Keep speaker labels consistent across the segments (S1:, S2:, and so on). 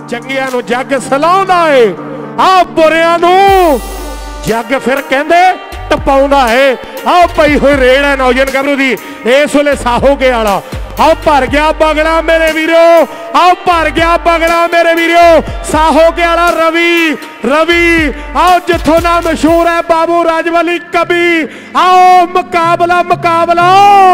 S1: चंगियां नूं जग सलाउंदा है, बुरियां नूं जग फिर कहंदे टपाउंदा है। पई हुई रेड़ है नौजवान गबरू दी इस वेले साहोके वाला। भर गया बगड़ा मेरे वीरो, भर गया बगड़ा मेरे वीरो। साहोके वाला रवि, रवि जिथों ना मशहूर है बाबू राजवली कभी। आओ मुकाबला मुकाबला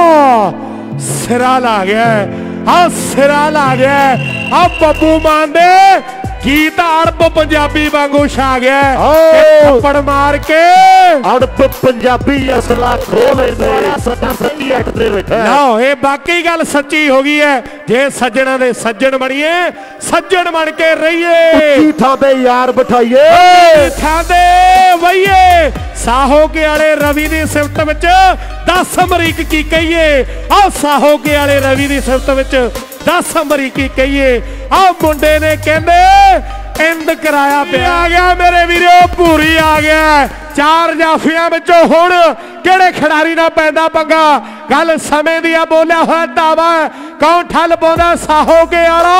S1: सिरा ला गया, सिरा ला गया। बब्बू मान दे गीत अड़ब पंजाबी वांगू छा गया। थप्पड़ मार के
S2: अड़ब पंजाबी असला खोल सच्ची अट दे बैठा।
S1: लो ये बाकी गल सच्ची हो गई है। जे सज्जणा दे सज्जन बनिए, सज्जन बन के रहिए,
S2: थां ते यार बिठाइए,
S1: थां ते वहीए। साहोके वाले रवि दी सिफत विच 10 अमरीक की कहिए। साहोके वाले रवि दी सिफत विच 10 अमरीकी कहिए। मुंडे ने कहंदे इंद कराया पे आ गया मेरे वीरो, पूरी आ गया। 4 जाफियां विचों हुण किहड़े खिडारी नाल पैंदा पंगा। गल समय दी आ, बोलिया होया दावा कौन ठल पाउंदा? साहोके वाला,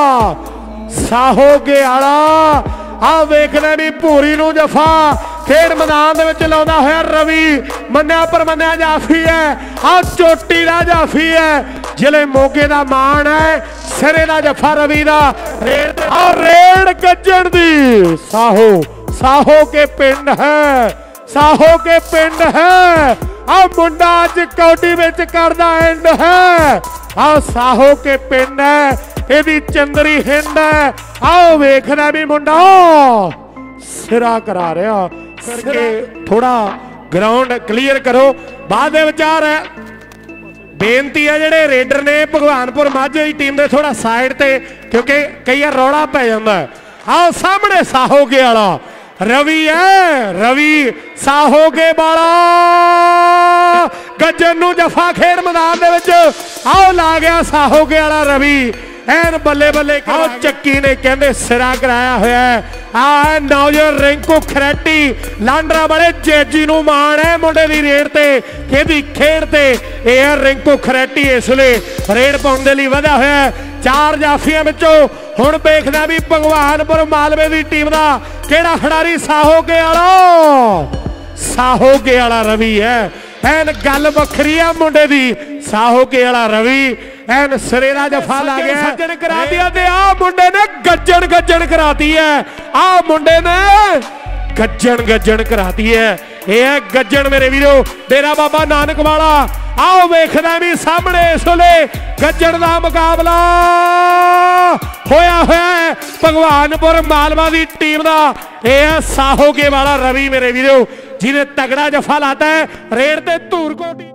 S1: साहोके वाला। वेखना भी पूरी नूं जफा खेड मैदान दे विच लाउंदा होया रवि। मन्निया परमन्निया जाफी है, चोटी दा जाफी है, जिले मोगे दा मान है। सिरे दा जफा रवि दा। रेड़ गज्जण दी साहो, साहो के पिंड है, साहो के पिंड है। मुंडा अज कौडी विच करदा एंड है। साहो के पिंड है, एदी चंदरी हिंद है। आओ वेखना भी मुंडा सिरा करा रहा करके थोड़ा ग्राउंड क्लीयर करो। बाद विचार है बेनती है जेडे रेडर ने भगवानपुर माझे की टीम दे थोड़ा साइड ते, क्योंकि कई बार रौला पै जांदा है। आओ सामने साहोके वाला रवि है, रवि साहोके वाला गज्जन नूं जफा खेड मैदान दे विच। आओ ला गया साहोके वाला रवि एन बल्ले बल्ले। चक्की ने कहते सिरा कराया होया है। नौजवान रिंकू खरैटी लांडरा बड़े जैजी नूं मान है मुंडे दी रेड ते, किहदी खेड ते। यह रिंकू खरैटी इस वेले रेड पाउण दे लई वधा होया। 4 जाफियां विचों हुण वेखदा भी भगवानपुर मालवे दी टीम दा किहड़ा खिडारी। साहोके वाला, साहोके वाला रवि है। एन गल वखरी है मुंडे दी। साहोके वाला रवि एन सिरे दा जफा ला गया, सज्जन करा दिया। ते आ मुंडे ने गज्जण गज्जण कराती है। आ मुंडे ने गज्जण गज्जण कराती है। यह गज्जण मेरे वीरो डेरा बाबा नानक वाला। आओ वेखदा भी सामने इस वेले गज्जण दा मुकाबला होया होया है भगवानपुर मालवा दी टीम दा। यह साहोके वाला रवि मेरे वीरो जिन्हें तगड़ा जफा लाता है रेड ते धूरकोट।